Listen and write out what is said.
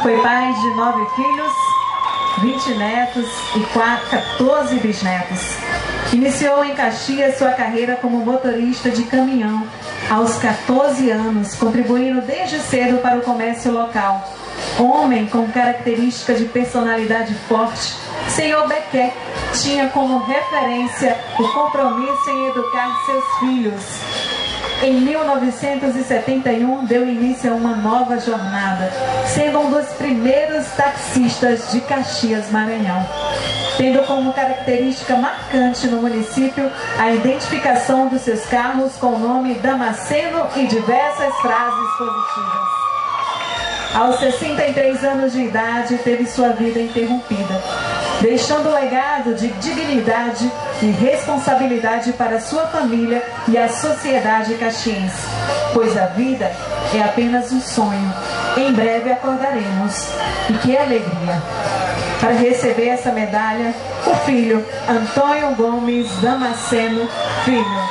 Foi pai de 9 filhos, 20 netos e 14 bisnetos. Iniciou em Caxias sua carreira como motorista de caminhão aos 14 anos, contribuindo desde cedo para o comércio local. Homem com característica de personalidade forte, Senhor Bequet tinha como referência o compromisso em educar seus filhos. Em 1971, deu início a uma nova jornada, sendo um dos primeiros taxistas de Caxias, Maranhão, tendo como característica marcante no município a identificação dos seus carros com o nome Damasceno e diversas frases positivas. Aos 63 anos de idade, teve sua vida interrompida, deixando um legado de dignidade e responsabilidade para sua família e a sociedade caxiense, pois a vida é apenas um sonho. Em breve acordaremos. E que alegria! Para receber essa medalha, o filho Antônio Gomes Damasceno Filho.